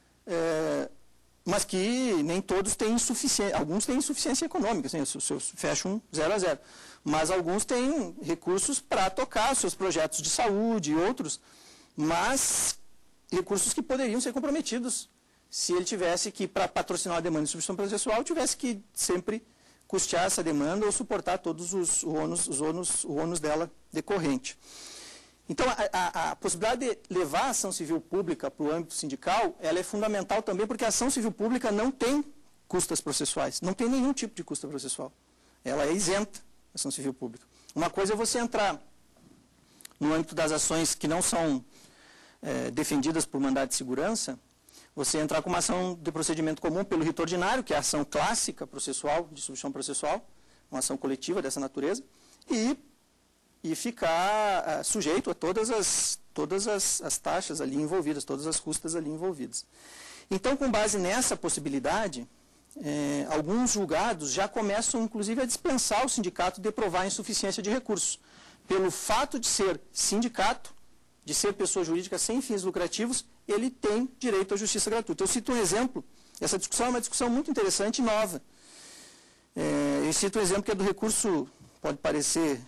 mas que nem todos têm insuficiência, alguns têm insuficiência econômica, assim, fecham 0 a 0. Mas alguns têm recursos para tocar seus projetos de saúde e outros, mas recursos que poderiam ser comprometidos se ele tivesse que, para patrocinar a demanda de substituição processual, tivesse que sempre custear essa demanda ou suportar todos os ônus dela decorrente. Então, a possibilidade de levar a ação civil pública para o âmbito sindical, ela é fundamental também porque a ação civil pública não tem custas processuais, não tem nenhum tipo de custa processual. Ela é isenta, a ação civil pública. Uma coisa é você entrar no âmbito das ações que não são defendidas por mandado de segurança, você entrar com uma ação de procedimento comum pelo rito ordinário, que é a ação clássica processual, de substituição processual, uma ação coletiva dessa natureza, e ficar sujeito a todas as taxas ali envolvidas, todas as custas ali envolvidas. Então, com base nessa possibilidade, alguns julgados já começam, inclusive, a dispensar o sindicato de provar a insuficiência de recursos. Pelo fato de ser sindicato, de ser pessoa jurídica sem fins lucrativos, ele tem direito à justiça gratuita. Eu cito um exemplo, essa discussão é uma discussão muito interessante e nova. Eu cito um exemplo que é do recurso, pode parecer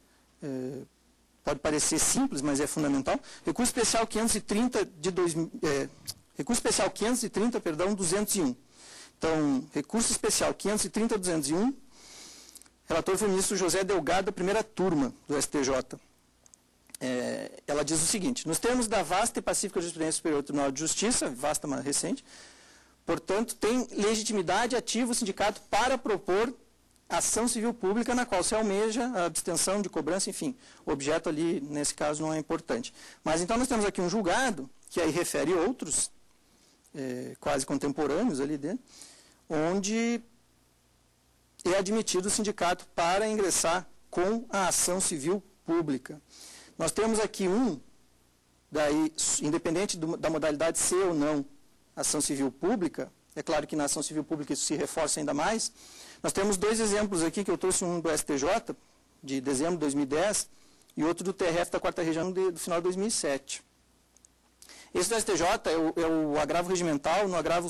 simples, mas é fundamental. Recurso especial 530 201. Então, recurso especial 530-201, relator foi o ministro José Delgado, da primeira turma do STJ. Ela diz o seguinte: nos termos da vasta e pacífica jurisprudência superior do Tribunal de Justiça, vasta, mas recente, portanto, tem legitimidade ativa o sindicato para propor ação civil pública na qual se almeja a abstenção de cobrança, enfim, o objeto ali, nesse caso, não é importante. Mas então nós temos aqui um julgado, que aí refere outros, quase contemporâneos ali dentro, onde é admitido o sindicato para ingressar com a ação civil pública. Nós temos aqui independente da modalidade ser ou não ação civil pública, é claro que na ação civil pública isso se reforça ainda mais. Nós temos dois exemplos aqui, que eu trouxe um do STJ, de dezembro de 2010, e outro do TRF da 4ª Região, do final de 2007. Esse do STJ é o agravo regimental, no agravo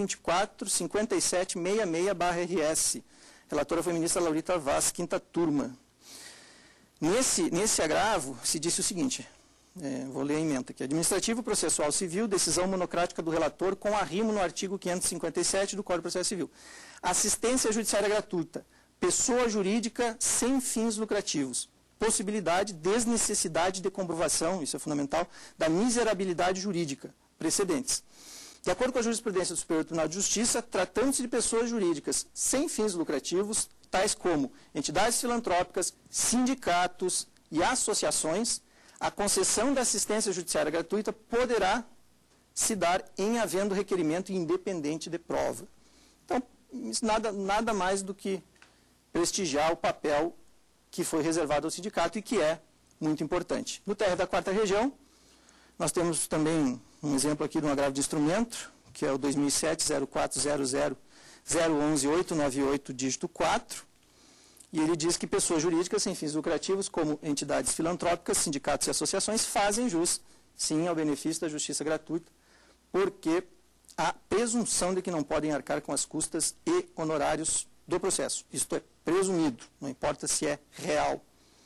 124.5766/RS. Relatora foi a ministra Laurita Vaz, 5ª turma. Nesse agravo, se disse o seguinte, vou ler a ementa aqui: administrativo, processual civil, decisão monocrática do relator com arrimo no artigo 557 do Código de Processo Civil. Assistência judiciária gratuita, pessoa jurídica sem fins lucrativos, possibilidade, desnecessidade de comprovação, isso é fundamental, da miserabilidade jurídica, precedentes. De acordo com a jurisprudência do Superior Tribunal de Justiça, tratando-se de pessoas jurídicas sem fins lucrativos, tais como entidades filantrópicas, sindicatos e associações, a concessão da assistência judiciária gratuita poderá se dar em havendo requerimento independente de prova. Então, isso nada mais do que prestigiar o papel que foi reservado ao sindicato e que é muito importante. No TR da 4ª Região, nós temos também um exemplo aqui de um agravo de instrumento, que é o 2007-0400-011-898, dígito 4, e ele diz que pessoas jurídicas sem fins lucrativos, como entidades filantrópicas, sindicatos e associações, fazem jus, sim, ao benefício da justiça gratuita, porque há presunção de que não podem arcar com as custas e honorários do processo. Isto é presumido, não importa se é real.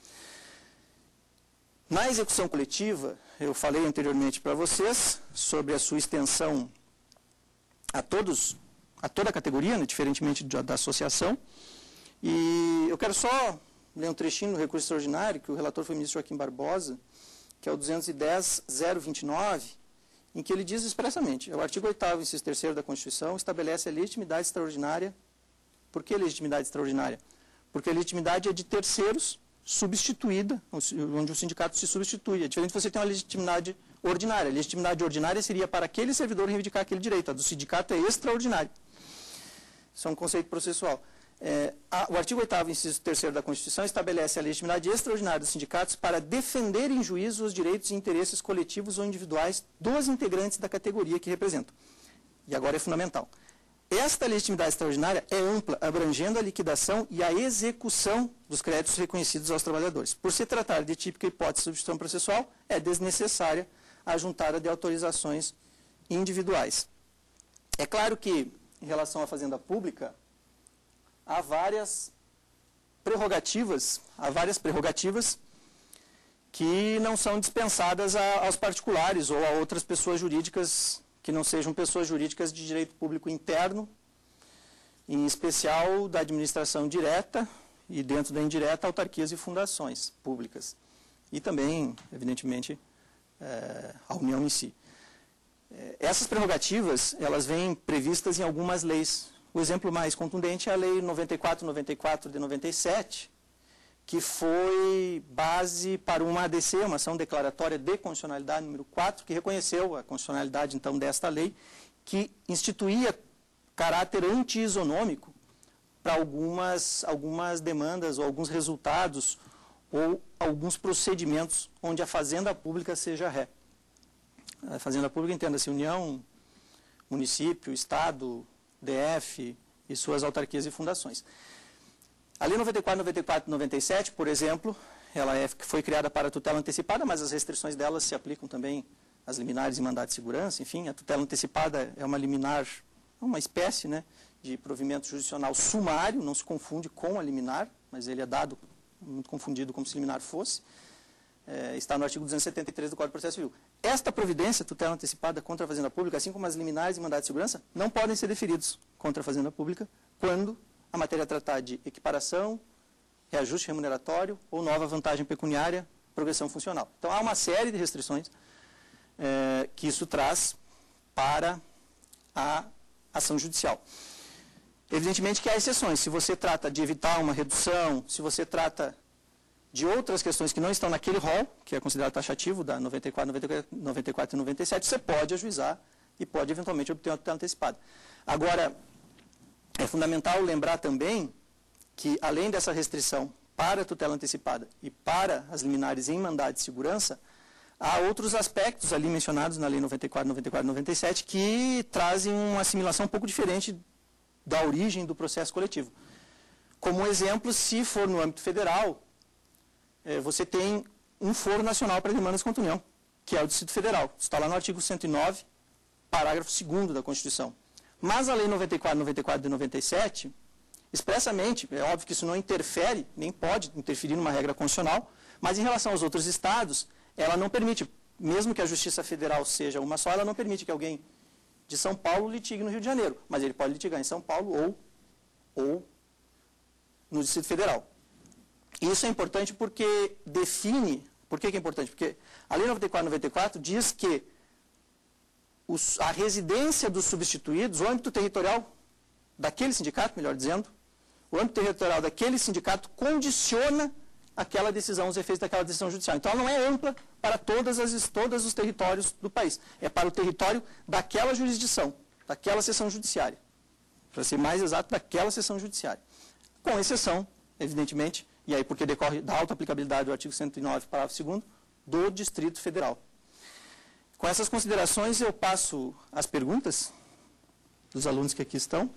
Na execução coletiva, eu falei anteriormente para vocês sobre a sua extensão a toda a categoria, né, diferentemente da associação. E eu quero só ler um trechinho do recurso extraordinário, que o relator foi o ministro Joaquim Barbosa, que é o 210.029, em que ele diz expressamente: o artigo 8º, inciso 3º da Constituição, estabelece a legitimidade extraordinária. Por que legitimidade extraordinária? Porque a legitimidade é de terceiros, substituída, onde o sindicato se substitui. É diferente de você ter uma legitimidade ordinária. A legitimidade ordinária seria para aquele servidor reivindicar aquele direito. A do sindicato é extraordinária. Isso é um conceito processual. O artigo 8º, inciso 3º da Constituição, estabelece a legitimidade extraordinária dos sindicatos para defender em juízo os direitos e interesses coletivos ou individuais dos integrantes da categoria que representam. E agora é fundamental. Esta legitimidade extraordinária é ampla, abrangendo a liquidação e a execução dos créditos reconhecidos aos trabalhadores. Por se tratar de típica hipótese de substituição processual, é desnecessária a juntada de autorizações individuais. É claro que, em relação à fazenda pública, há várias prerrogativas que não são dispensadas aos particulares ou a outras pessoas jurídicas que não sejam pessoas jurídicas de direito público interno, em especial da administração direta e, dentro da indireta, autarquias e fundações públicas. E também, evidentemente, a União em si. Essas prerrogativas, elas vêm previstas em algumas leis. O exemplo mais contundente é a Lei 94/94 de 97, que foi base para uma ADC, uma ação declaratória de constitucionalidade número 4, que reconheceu a constitucionalidade, então, desta lei, que instituía caráter anti-isonômico para algumas demandas ou alguns resultados ou alguns procedimentos onde a fazenda pública seja ré. A fazenda pública, entenda-se, União, município, Estado, DF e suas autarquias e fundações. A Lei 94/97, por exemplo, ela foi criada para a tutela antecipada, mas as restrições dela se aplicam também às liminares e mandados de segurança. Enfim, a tutela antecipada é uma liminar, uma espécie, né, de provimento jurisdicional sumário, não se confunde com a liminar, mas ele é dado, muito confundido, como se liminar fosse. Está no artigo 273 do Código de Processo Civil. Esta providência, tutela antecipada contra a fazenda pública, assim como as liminares e mandados de segurança, não podem ser deferidos contra a fazenda pública quando a matéria tratar de equiparação, reajuste remuneratório ou nova vantagem pecuniária, progressão funcional. Então, há uma série de restrições que isso traz para a ação judicial. Evidentemente que há exceções. Se você trata de evitar uma redução, se você trata de outras questões que não estão naquele rol, que é considerado taxativo, da 94 e 97, você pode ajuizar e pode, eventualmente, obter uma tutela antecipada. Agora, é fundamental lembrar também que, além dessa restrição para a tutela antecipada e para as liminares em mandado de segurança, há outros aspectos ali mencionados na Lei 94, 94 e 97 que trazem uma assimilação um pouco diferente da origem do processo coletivo. Como exemplo, se for no âmbito federal, você tem um foro nacional para demandas contra a União, que é o Distrito Federal. Isso está lá no artigo 109, parágrafo 2º da Constituição. Mas a Lei 94, 94 de 97, expressamente, é óbvio que isso não interfere, nem pode interferir numa regra constitucional, mas em relação aos outros estados, ela não permite, mesmo que a Justiça Federal seja uma só, ela não permite que alguém de São Paulo litigue no Rio de Janeiro, mas ele pode litigar em São Paulo ou no Distrito Federal. Isso é importante porque define... Por que é importante? Porque a Lei 94, 94 diz que a residência dos substituídos, o âmbito territorial daquele sindicato, melhor dizendo, o âmbito territorial daquele sindicato condiciona aquela decisão, os efeitos daquela decisão judicial. Então, ela não é ampla para todos os territórios do país. É para o território daquela jurisdição, daquela seção judiciária. Para ser mais exato, daquela seção judiciária. Com exceção, evidentemente, e aí porque decorre da auto-aplicabilidade do artigo 109, parágrafo 2º, do Distrito Federal. Com essas considerações, eu passo as perguntas dos alunos que aqui estão.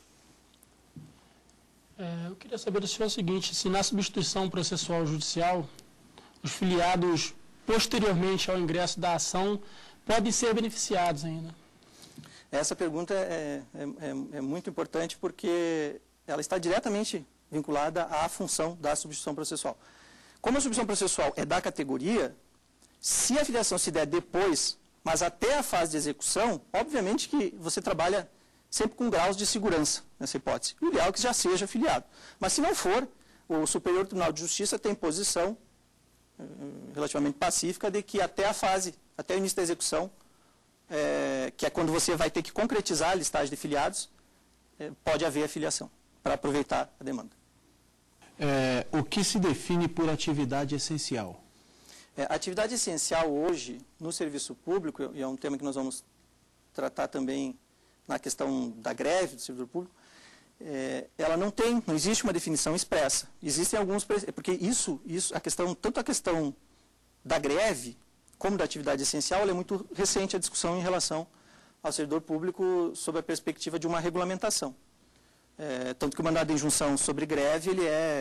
Eu queria saber do senhor o seguinte, se na substituição processual judicial, os filiados, posteriormente ao ingresso da ação, podem ser beneficiados ainda? Essa pergunta é muito importante porque ela está diretamente vinculada à função da substituição processual. Como a substituição processual é da categoria, se a filiação se der depois, mas até a fase de execução, obviamente que você trabalha sempre com graus de segurança nessa hipótese. O ideal é que já seja filiado. Mas se não for, o Superior Tribunal de Justiça tem posição relativamente pacífica de que até a fase, até o início da execução, que é quando você vai ter que concretizar a listagem de filiados, pode haver a filiação, para aproveitar a demanda. O que se define por atividade essencial? A atividade essencial hoje, no serviço público, e é um tema que nós vamos tratar também na questão da greve do servidor público, ela não existe uma definição expressa. Existem alguns, porque tanto a questão da greve, como da atividade essencial, ela é muito recente a discussão em relação ao servidor público sob a perspectiva de uma regulamentação. Tanto que o mandado de injunção sobre greve,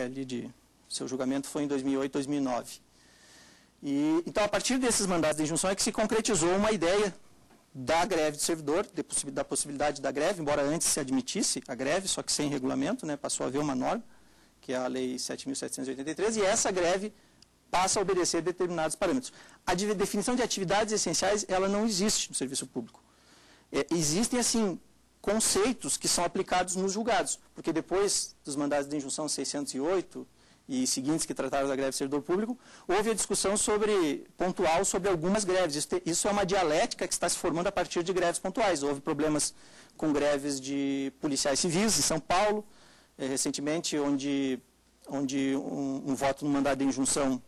seu julgamento foi em 2008, 2009. Então, a partir desses mandados de injunção é que se concretizou uma ideia da greve do servidor, da possibilidade da greve, embora antes se admitisse a greve, só que sem regulamento, passou a haver uma norma, que é a Lei 7.783, e essa greve passa a obedecer determinados parâmetros. A definição de atividades essenciais, ela não existe no serviço público. Existem, assim, conceitos que são aplicados nos julgados, porque depois dos mandados de injunção 608 e seguintes que trataram da greve do servidor público, houve a discussão pontual sobre algumas greves. Isso é uma dialética que está se formando a partir de greves pontuais. Houve problemas com greves de policiais civis em São Paulo, recentemente, onde um voto no mandado de injunção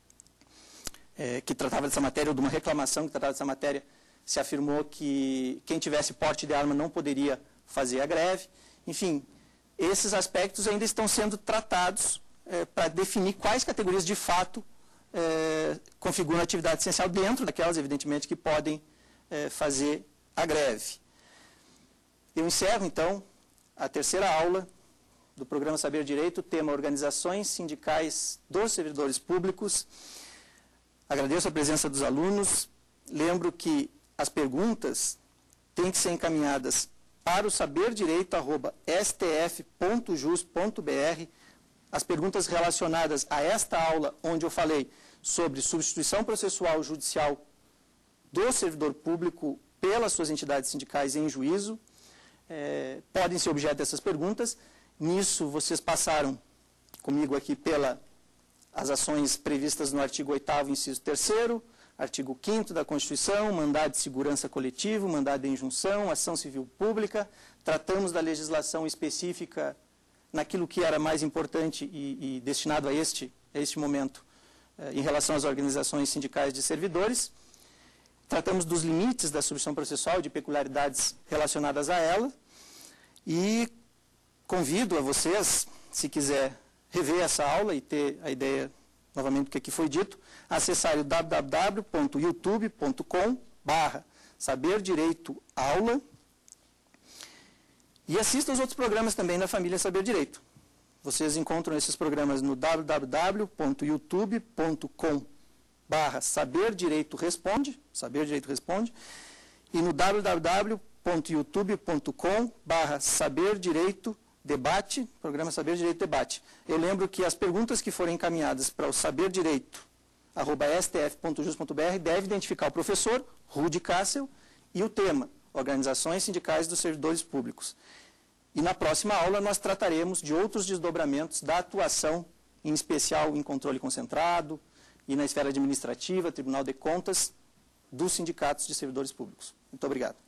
que tratava dessa matéria, ou de uma reclamação que tratava dessa matéria, se afirmou que quem tivesse porte de arma não poderia fazer a greve. Enfim, esses aspectos ainda estão sendo tratados para definir quais categorias de fato configuram a atividade essencial dentro daquelas, evidentemente, que podem fazer a greve. Eu encerro, então, a terceira aula do programa Saber Direito, tema Organizações Sindicais dos Servidores Públicos. Agradeço a presença dos alunos. Lembro que as perguntas têm que ser encaminhadas para o saberdireito@stf.jus.br. As perguntas relacionadas a esta aula, onde eu falei sobre substituição processual judicial do servidor público pelas suas entidades sindicais em juízo, podem ser objeto dessas perguntas. Nisso, vocês passaram comigo aqui pelas ações previstas no artigo 8º, inciso 3º, artigo 5º da Constituição, mandado de segurança coletivo, mandado de injunção, ação civil pública. Tratamos da legislação específica naquilo que era mais importante e destinado a este momento, em relação às organizações sindicais de servidores. Tratamos dos limites da substituição processual, de peculiaridades relacionadas a ela. E convido a vocês, se quiser rever essa aula e ter a ideia, novamente, do que aqui foi dito, a acessar o www.youtube.com/saberdireitoaula. E assista aos outros programas também da família Saber Direito. Vocês encontram esses programas no www.youtube.com/saberdireitoresponde, Saber Direito Responde, e no www.youtube.com/saberdireitodebate, programa Saber Direito Debate. Eu lembro que as perguntas que forem encaminhadas para o saberdireito@stf.jus.br devem identificar o professor Rudi Kassel e o tema Organizações Sindicais dos Servidores Públicos. E na próxima aula nós trataremos de outros desdobramentos da atuação, em especial em controle concentrado e na esfera administrativa, Tribunal de Contas, dos sindicatos de servidores públicos. Muito obrigado.